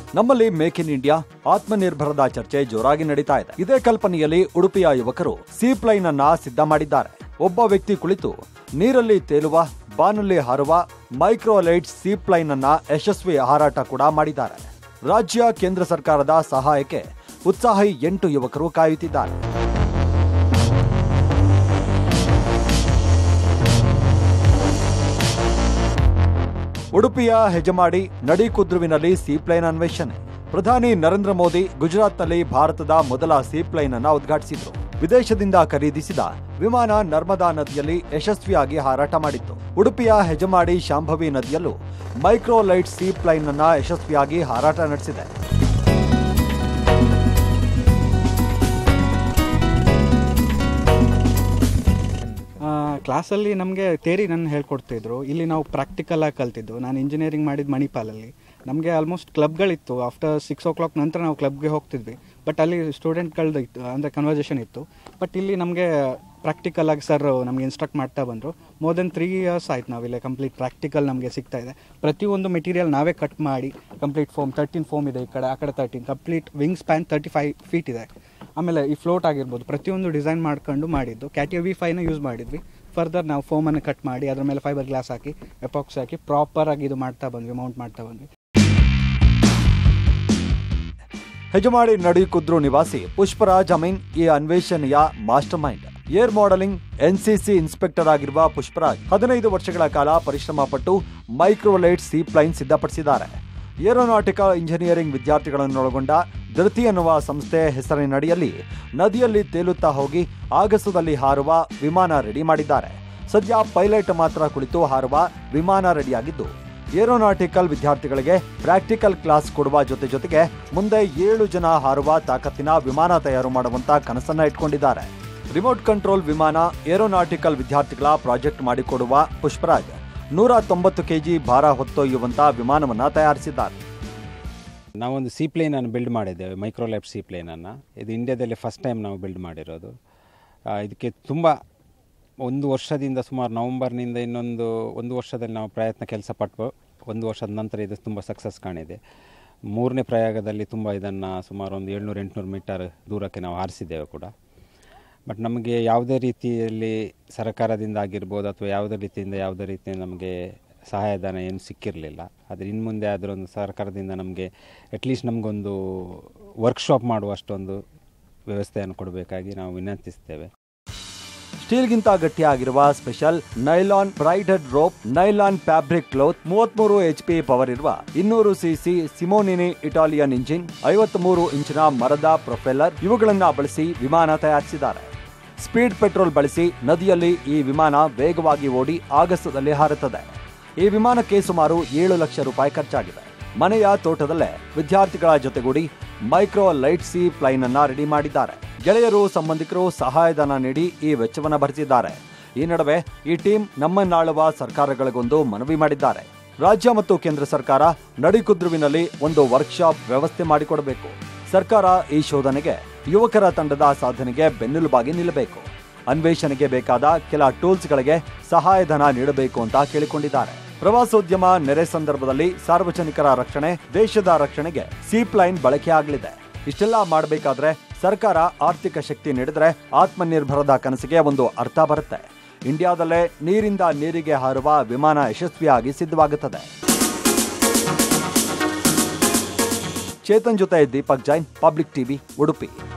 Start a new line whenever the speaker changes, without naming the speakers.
ನಮ್ಮಲ್ಲಿ make in India ಆತ್ಮನಿರ್ಭರದ ಚರ್ಚೆ ಜೋರಾಗಿ ನಡೀತಾ ಇದೆ. ಇದೇ ಕಲ್ಪನೆಯಲ್ಲಿ ಉಡುಪಿಯ ಯುವಕರು ಸೀಪ್ಲೈನ್ ಅನ್ನ ಸಿದ್ಧ ಮಾಡಿದ್ದಾರೆ. ಒಬ್ಬ ವ್ಯಕ್ತಿ ಕುಳಿತು ನೀರಲ್ಲಿ ತೇಲುವ, ಬಾನಲ್ಲಿ ಹಾರುವ ಮೈಕ್ರೋಲೈಟ್ ಸೀಪ್ಲೈನ್ ಅನ್ನ ಯಶಸ್ವಿ ಹಾರಾಟ ಕೂಡ ಮಾಡಿದ್ದಾರೆ. ರಾಜ್ಯ ಕೇಂದ್ರ ಸರ್ಕಾರದ ಸಹಾಯಕ್ಕೆ ಉತ್ಸಾಹಿ 8 ಯುವಕರು ಕಾಯುತ್ತಿದ್ದಾರೆ. ಉಡುಪಿಯ ಹೆಜಮಾಡಿ ನಡಿಕುದ್ರುವಿನಲ್ಲಿ ಸೀಪ್ಲೈನ್ ಅನ್ವೇಷಣೆ. ಪ್ರಧಾನಿ ನರೇಂದ್ರ ಮೋದಿ ಗುಜರಾತ್ನಲ್ಲಿ ಭಾರತದ ಮೊದಲ ಸೀಪ್ಲೈನ್ ಅನ್ನು ಉದ್ಘಾಟಿಸಿದ್ರು. ವಿದೇಶದಿಂದ ಖರೀದಿಸಿದ ವಿಮಾನ ನರ್ಮದಾ ನದಿಯಲ್ಲಿ ಯಶಸ್ವಿಯಾಗಿ ಹಾರಾಟ ಮಾಡಿತ್ತು. ಉಡುಪಿಯ ಹೆಜಮಾಡಿ ಶಾಂಭವಿ ನದಿಯಲ್ಲೂ ಮೈಕ್ರೋಲೈಟ್ ಸೀಪ್ಲೈನ್ ಅನ್ನ ಯಶಸ್ವಿಯಾಗಿ ಹಾರಾಟ ನಡೆಸಿದೆ.
ಕ್ಲಾಸಲ್ಲಿ ನಮಗೆ ಥಿಯರಿ ನನ್ನ ಹೇಳ್ಕೊಡ್ತಿದ್ರು. ಇಲ್ಲಿ ನಾವು ಪ್ರಾಕ್ಟಿಕಲ್ ಆಗಿ ಕಲ್ತಿದ್ದು. ನಾನು ಇಂಜಿನಿಯರಿಂಗ್ ಮಾಡಿದ್ದು ಮಣಿಪಾಲಲ್ಲಿ. ನಮಗೆ ಆಲ್ಮೋಸ್ಟ್ ಕ್ಲಬ್ಗಳಿತ್ತು. ಆಫ್ಟರ್ 6 o'clock ನಂತರ ನಾವು ಕ್ಲಬ್ಗೆ ಹೋಗ್ತಿದ್ವಿ. ಬಟ್ ಅಲ್ಲಿ ಸ್ಟೂಡೆಂಟ್ಗಳದ್ದು ಇತ್ತು, ಅಂದರೆ ಕನ್ವರ್ಸೇಷನ್ ಇತ್ತು. ಬಟ್ ಇಲ್ಲಿ ನಮಗೆ ಪ್ರಾಕ್ಟಿಕಲ್ ಆಗಿ ಸರ್ ನಮಗೆ ಇನ್ಸ್ಟ್ರಕ್ಟ್ ಮಾಡ್ತಾ ಬಂದರು. ಮೋರ್ ದೆನ್ 3 years ಆಯ್ತು ನಾವಿಲ್ಲಿ ಕಂಪ್ಲೀಟ್ ಪ್ರಾಕ್ಟಿಕಲ್ ನಮಗೆ ಸಿಗ್ತಾ ಇದೆ. ಪ್ರತಿಯೊಂದು ಮೆಟೀರಿಯಲ್ ನಾವೇ ಕಟ್ ಮಾಡಿ ಕಂಪ್ಲೀಟ್ ಫೋಮ್ 13 ಫೋಮ್ ಇದೆ, ಈ ಕಡೆ ಆ ಕಡೆ 13, ಕಂಪ್ಲೀಟ್ ವಿಂಗ್ ಸ್ಪ್ಯಾನ್ 35 feet ಇದೆ. ಆಮೇಲೆ ಈ ಫ್ಲೋಟ್ ಆಗಿರ್ಬೋದು ಪ್ರತಿಯೊಂದು ಡಿಸೈನ್ ಮಾಡ್ಕೊಂಡು ಮಾಡಿದ್ದು. ಕ್ಯಾಟಿಯೋ V5ನ ಯೂಸ್ ಮಾಡಿದ್ವಿ. ಫರ್ದರ್ ನಾವು ಫೋಮನ್ನು ಕಟ್ ಮಾಡಿ ಅದ್ರ ಮೇಲೆ ಫೈಬರ್ ಗ್ಲಾಸ್ ಹಾಕಿ ಎಪಾಕ್ಸಿ ಹಾಕಿ ಪ್ರಾಪರ್ ಆಗಿ ಇದು ಮಾಡ್ತಾ ಬಂದ್ವಿ, ಮೌಂಟ್ ಮಾಡ್ತಾ ಬಂದ್ವಿ.
ಹೆಜಮಾಡಿ ನಡಿಕುದ್ರು ನಿವಾಸಿ ಪುಷ್ಪರಾಜ್ ಅಮೀನ್ ಈ ಅನ್ವೇಷಣೆಯ master mind. Air modelling NCC inspector ಆಗಿರುವ ಪುಷ್ಪರಾಜ್ 15 ವರ್ಷಗಳ ಕಾಲ ಪರಿಶ್ರಮ ಪಟ್ಟು ಮೈಕ್ರೋಲೈಟ್ ಸೀಪ್ಲೈನ್ ಸಿದ್ಧಪಡಿಸಿದ್ದಾರೆ. ಏರೋನಾಟಿಕಲ್ ಇಂಜಿನಿಯರಿಂಗ್ ವಿದ್ಯಾರ್ಥಿಗಳನ್ನೊಳಗೊಂಡ ಧೃತಿ ಎನ್ನುವ ಸಂಸ್ಥೆ ಹೆಸರಿನಡಿಯಲ್ಲಿ ನದಿಯಲ್ಲಿ ತೇಲುತ್ತಾ ಹೋಗಿ ಆಗಸದಲ್ಲಿ ಹಾರುವ ವಿಮಾನ ರೆಡಿ ಮಾಡಿದ್ದಾರೆ. ಸದ್ಯ ಪೈಲಟ್ ಮಾತ್ರ ಕುಳಿತು ಹಾರುವ ವಿಮಾನ ರೆಡಿಯಾಗಿದ್ದು, ಏರೋನಾಟಿಕಲ್ ವಿದ್ಯಾರ್ಥಿಗಳಿಗೆ ಪ್ರಾಕ್ಟಿಕಲ್ ಕ್ಲಾಸ್ ಕೊಡುವ ಜೊತೆಗೆ ಮುಂದೆ 7 ಜನ ಹಾರುವ ತಾಕತ್ತಿನ ವಿಮಾನ ತಯಾರು ಮಾಡುವಂತ ಕನಸನ್ನ ಇಟ್ಕೊಂಡಿದ್ದಾರೆ. ರಿಮೋಟ್ ಕಂಟ್ರೋಲ್ ವಿಮಾನ ಏರೋನಾಟಿಕಲ್ ವಿದ್ಯಾರ್ಥಿಗಳ ಪ್ರಾಜೆಕ್ಟ್ ಮಾಡಿಕೊಡುವ ಪುಷ್ಪರಾಜ್ 190 kg ಭಾರ ಹೊತ್ತೊಯ್ಯುವಂತ ವಿಮಾನವನ್ನ ತಯಾರಿಸಿದ್ದಾರೆ.
ನಾವೊಂದು ಸೀಪ್ಲೇನ್ ಅನ್ನು ಬಿಲ್ಡ್ ಮಾಡಿದ್ದೇವೆ, ಮೈಕ್ರೋಲೈಟ್ ಸೀಪ್ಲೇನನ್ನು. ಇದು ಇಂಡಿಯಾದಲ್ಲಿ ಫಸ್ಟ್ ಟೈಮ್ ನಾವು ಬಿಲ್ಡ್ ಮಾಡಿರೋದು. ಇದಕ್ಕೆ ತುಂಬ 1 ವರ್ಷದಿಂದ ಸುಮಾರು ನವಂಬರ್ನಿಂದ ಇನ್ನೊಂದು 1 ವರ್ಷದಲ್ಲಿ ನಾವು ಕೆಲಸ ಪಟ್ಟು 1 ವರ್ಷದ ನಂತರ ಇದು ತುಂಬ ಸಕ್ಸಸ್ ಕಾಣಿದೆ. 3ನೇ ಪ್ರಯೋಗದಲ್ಲಿ ತುಂಬ ಇದನ್ನು ಸುಮಾರು ಒಂದು 700-800 ಮೀಟರ್ ದೂರಕ್ಕೆ ನಾವು ಹಾರಿಸಿದ್ದೇವೆ ಕೂಡ. ಬಟ್ ನಮಗೆ ಯಾವುದೇ ರೀತಿಯಲ್ಲಿ ಸರ್ಕಾರದಿಂದ ಆಗಿರ್ಬೋದು ಅಥವಾ ಯಾವುದೇ ರೀತಿಯಿಂದ ನಮಗೆ ಸಹಾಯಧನ ಏನು ಸಿಕ್ಕಿರಲಿಲ್ಲ. ಆದರೆ ಇನ್ನು ಮುಂದೆ ಅದರೊಂದು ಸರ್ಕಾರದಿಂದ ನಮಗೆ ಅಟ್ಲೀಸ್ಟ್ ನಮಗೊಂದು ವರ್ಕ್ಶಾಪ್ ಮಾಡುವಷ್ಟೊಂದು ವ್ಯವಸ್ಥೆಯನ್ನು ಕೊಡಬೇಕಾಗಿ ನಾವು ವಿನಂತಿಸ್ತೇವೆ.
ಸ್ಟೀಲ್ಗಿಂತ ಗಟ್ಟಿಯಾಗಿರುವ special nylon braided rope, nylon fabric cloth, 33 HP power ಇರುವ 200 cc ಸಿಮೋನಿನಿ ಇಟಾಲಿಯನ್ ಇಂಜಿನ್, 53 ಇಂಚಿನ ಮರದ ಪ್ರೊಪೆಲ್ಲರ್ ಇವುಗಳನ್ನ ಬಳಸಿ ವಿಮಾನ ತಯಾರಿಸಿದ್ದಾರೆ. ಸ್ಪೀಡ್ ಪೆಟ್ರೋಲ್ ಬಳಸಿ ನದಿಯಲ್ಲಿ ಈ ವಿಮಾನ ವೇಗವಾಗಿ ಓಡಿ ಆಗಸದಲ್ಲಿ ಹಾರುತ್ತದೆ. ಈ ವಿಮಾನಕ್ಕೆ ಸುಮಾರು 7 ಲಕ್ಷ ರೂಪಾಯಿ ಖರ್ಚಾಗಿದೆ. ಮನೆಯ ತೋಟದಲ್ಲೇ ವಿದ್ಯಾರ್ಥಿಗಳ ಜೊತೆಗೂಡಿ ಮೈಕ್ರೋ ಲೈಟ್ ಸೀ ಪ್ಲೈನ್ ಅನ್ನ ರೆಡಿ ಮಾಡಿದ್ದಾರೆ. ಗೆಳೆಯರು, ಸಂಬಂಧಿಕರು ಸಹಾಯಧನ ನೀಡಿ ಈ ವೆಚ್ಚವನ್ನು ಭರಿಸಿದ್ದಾರೆ. ಈ ನಡುವೆ ಈ ಟೀಮ್ ನಮ್ಮನ್ನಾಳುವ ಸರ್ಕಾರಗಳಿಗೊಂದು ಮನವಿ ಮಾಡಿದ್ದಾರೆ. ರಾಜ್ಯ ಮತ್ತು ಕೇಂದ್ರ ಸರ್ಕಾರ ನಡಿಕುದ್ರುವಿನಲ್ಲಿ ಒಂದು ವರ್ಕ್ಶಾಪ್ ವ್ಯವಸ್ಥೆ ಮಾಡಿಕೊಡಬೇಕು. ಸರ್ಕಾರ ಈ ಶೋಧನೆಗೆ ಯುವಕರ ತಂಡದ ಸಾಧನೆಗೆ ಬೆನ್ನೆಲುಬಾಗಿ ನಿಲ್ಲಬೇಕು. ಅನ್ವೇಷಣೆಗೆ ಬೇಕಾದ ಕೆಲ ಟೂಲ್ಸ್ಗಳಿಗೆ ಸಹಾಯಧನ ನೀಡಬೇಕು ಅಂತ ಕೇಳಿಕೊಂಡಿದ್ದಾರೆ. ಪ್ರವಾಸೋದ್ಯಮ ನೆರೆ ಸಂದರ್ಭದಲ್ಲಿ ಸಾರ್ವಜನಿಕರ ರಕ್ಷಣೆ, ದೇಶದ ರಕ್ಷಣೆಗೆ ಸೀಪ್ಲೈನ್ ಬಳಕೆ ಆಗಲಿದೆ. ಇಷ್ಟೆಲ್ಲ ಮಾಡಬೇಕಾದ್ರೆ ಸರ್ಕಾರ ಆರ್ಥಿಕ ಶಕ್ತಿ ನೀಡಿದ್ರೆ ಆತ್ಮನಿರ್ಭರದ ಕನಸಿಗೆ ಒಂದು ಅರ್ಥ ಬರುತ್ತೆ. ಇಂಡಿಯಾದಲ್ಲೇ ನೀರಿಂದ ನೀರಿಗೆ ಹಾರುವ ವಿಮಾನ ಯಶಸ್ವಿಯಾಗಿ ಸಿದ್ಧವಾಗುತ್ತದೆ. ಚೇತನ್ ಜೊತೆ ದೀಪಕ್ ಜೈನ್, ಪಬ್ಲಿಕ್ ಟಿವಿ, ಉಡುಪಿ.